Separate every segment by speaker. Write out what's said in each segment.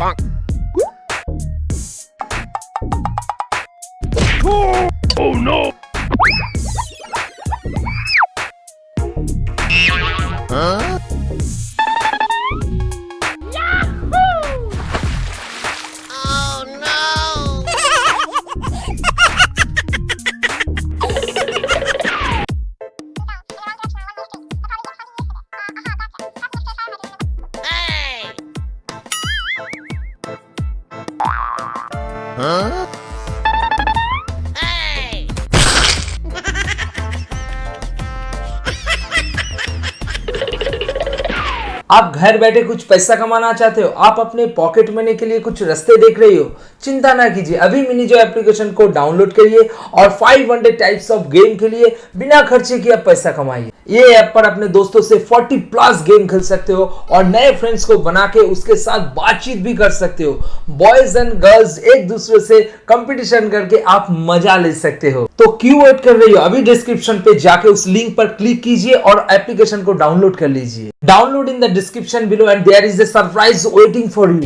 Speaker 1: Oh no! Huh?
Speaker 2: Oh no! Hey!
Speaker 1: Huh?
Speaker 2: Hey!
Speaker 3: आप घर बैठे कुछ पैसा कमाना चाहते हो, आप अपने पॉकेट मनी के लिए कुछ रास्ते देख रही हो, चिंता ना कीजिए। अभी मिनीजॉय एप्लीकेशन को डाउनलोड करिए और 500 टाइप्स ऑफ गेम के लिए बिना खर्चे किए आप पैसा कमाइए। ये ऐप पर अपने दोस्तों से 40+ गेम खेल सकते हो और नए फ्रेंड्स को बना के उसके साथ बातचीत भी कर सकते हो। बॉयज एंड गर्ल्स एक दूसरे से कंपटीशन करके आप मजा ले सकते हो। तो क्यों वेट कर रही हो, अभी डिस्क्रिप्शन पे जाके उस लिंक पर क्लिक कीजिए और एप्लीकेशन को डाउनलोड कर लीजिए। Download in the description below and there is a surprise waiting for you.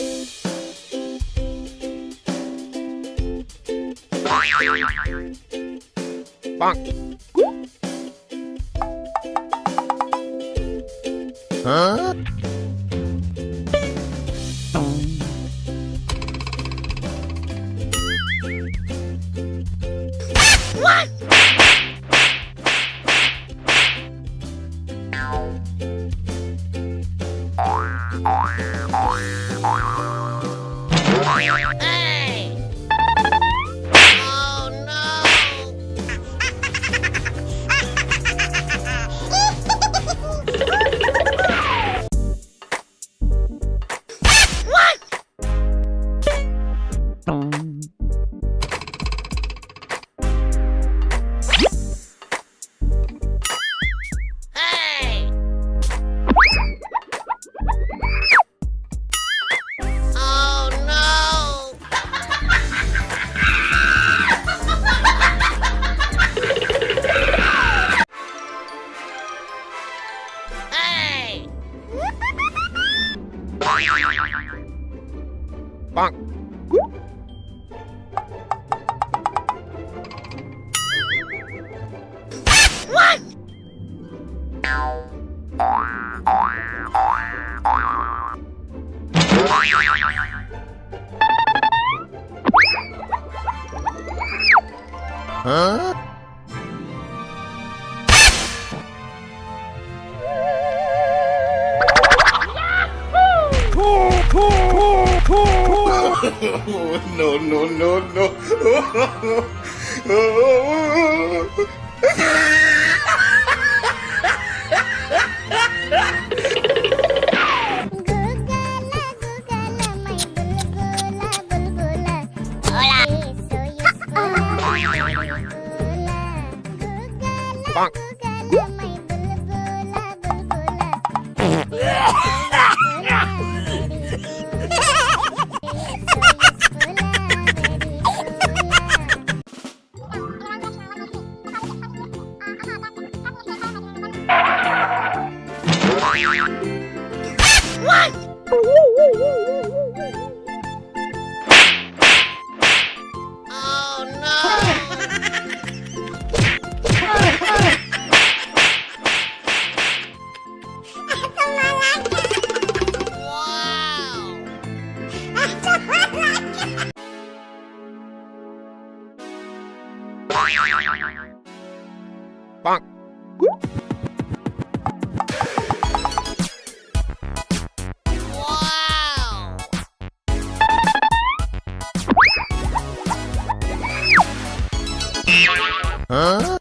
Speaker 1: Huh?
Speaker 2: What? Hey! Oh no! What? Hey! Oh no! Hey!
Speaker 1: Bonk.
Speaker 2: What?
Speaker 1: Huh? No, no, no, no. Bonk.
Speaker 2: What? Oh no!
Speaker 1: Bonk.
Speaker 2: Wow!
Speaker 1: Huh?